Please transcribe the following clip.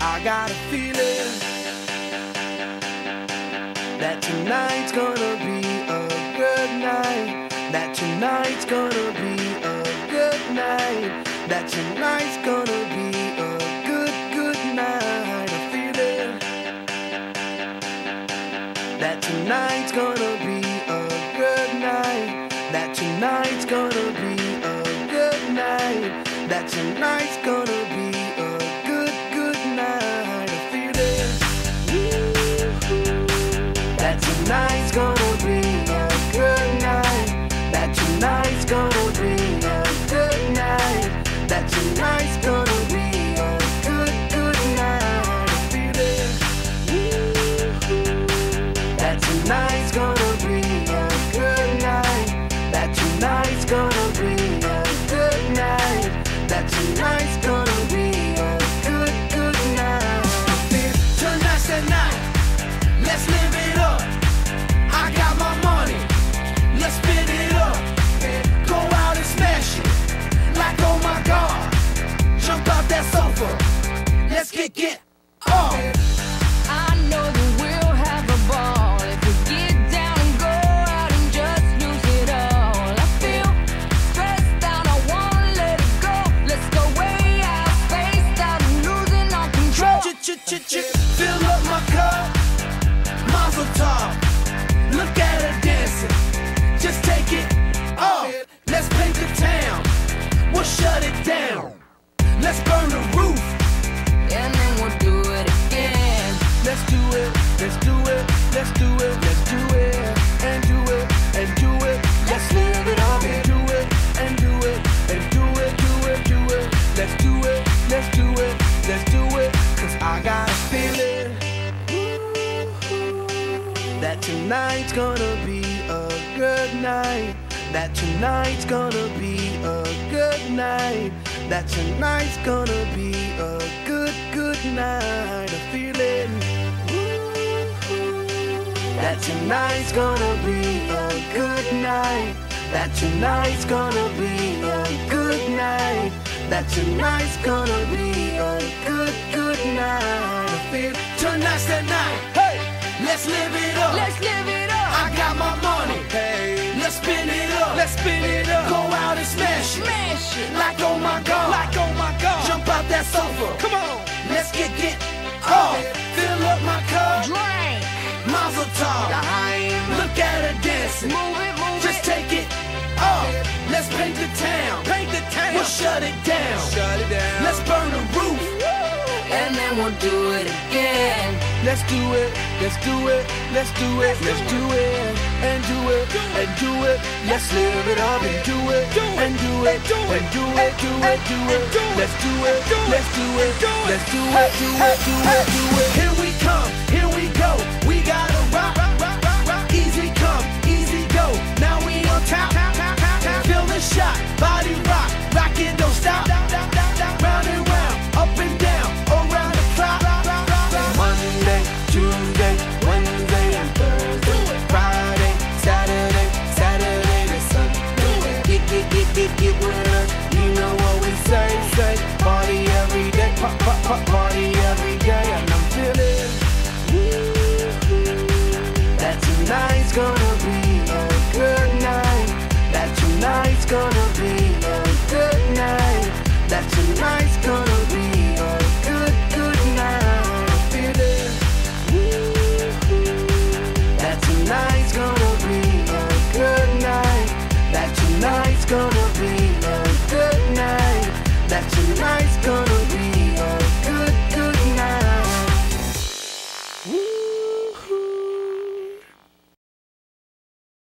I got a feeling that tonight's gonna be a good night. That tonight's gonna be a good night. That tonight's gonna be a good night. A feeling that tonight's gonna be a good night. That tonight's gonna be a good night. That tonight's gonna be a good night. A feeling that tonight's gonna be a good night. That tonight's gonna be a good night. That tonight's gonna be a good night. A feeling that tonight's gonna be a good night. That tonight's gonna be a good night. That tonight's gonna be a good night. Tonight's the night. Let's live it up. I got my money. Let's spin it up. Go out and smash it. Like, oh my God. Jump out that sofa. Let's get off. I know that we'll have a ball if we get down and go out and just lose it all. I feel stressed out, I wanna let it go. Let's go way out, spaced out and losing all control. Fill up my cup, Mazel tov. Look at her dancing, just take it off. Let's paint the town, we'll shut it down. Let's burn the roof, And then we'll do it again. let's do it, let's do it, let's do it, let's do it, and do it, and do it. Let's live it up and do it, and do it, and do it, do it, do it. Let's do it, let's do it, let's do it. Cause I got a feeling that tonight's gonna be a good night. That tonight's gonna be a good night. That tonight's gonna be a good night. A feeling that tonight's gonna be a good night. That tonight's gonna be a good night. That tonight's gonna be a good night. I feel tonight's the night. Hey, let's live it up. Let's live it up. I got my money. Hey, let's spin it up. Let's spin it up. Go out and smash it. Smash it. Like, oh my God. Like, oh my God. Jump out that sofa. Come on. Let's get off. Fill up my cup. Drink. Mazel tov. Look at her dancing. Move it, move Just it. take it off. Let's paint the town. Paint the town. We'll shut it down. Shut it down. Let's burn the roof. And then we'll do it again. Let's do it. Let's do it. Let's do it. Let's do it. And do it. And do it. Let's live it up and do it. And do it. And do it. Do it. Do it. Let's do it. Let's do it. Let's do it. Do it. Do it. Do it. Here we